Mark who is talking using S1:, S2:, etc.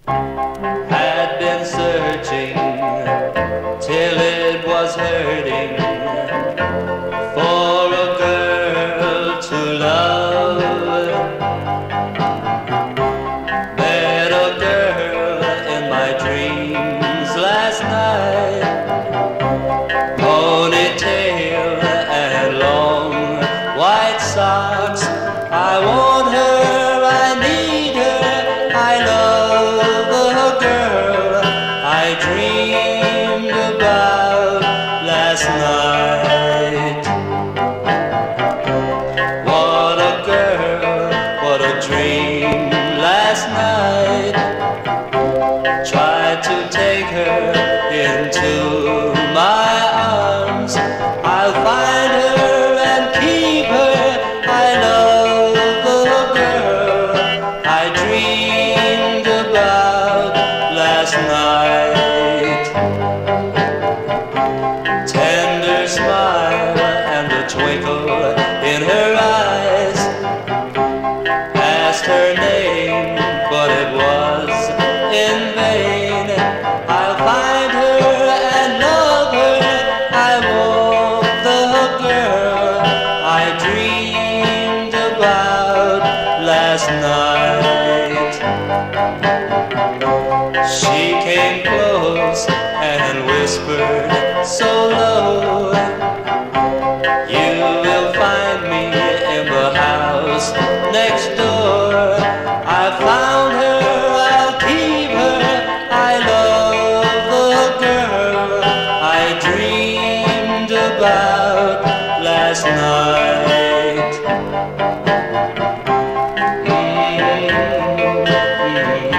S1: Had been searching till it was hurting for a girl to love. Met a girl in my dreams last night, ponytail and long white socks. I want her, I need her, I love the girl I dreamed about last night. What a girl, what a dream last night. Tried to take her into my arms. I'll find her and keep her. I love the girl I dreamed about last night. Tender smile and a twinkle in her eyes. Asked her name, but it was in vain. I'll find her and love her. I want the girl I dreamed about last night. She came close and whispered so low, you will find me in the house next door. I found her, I'll keep her. I love the girl I dreamed about last night.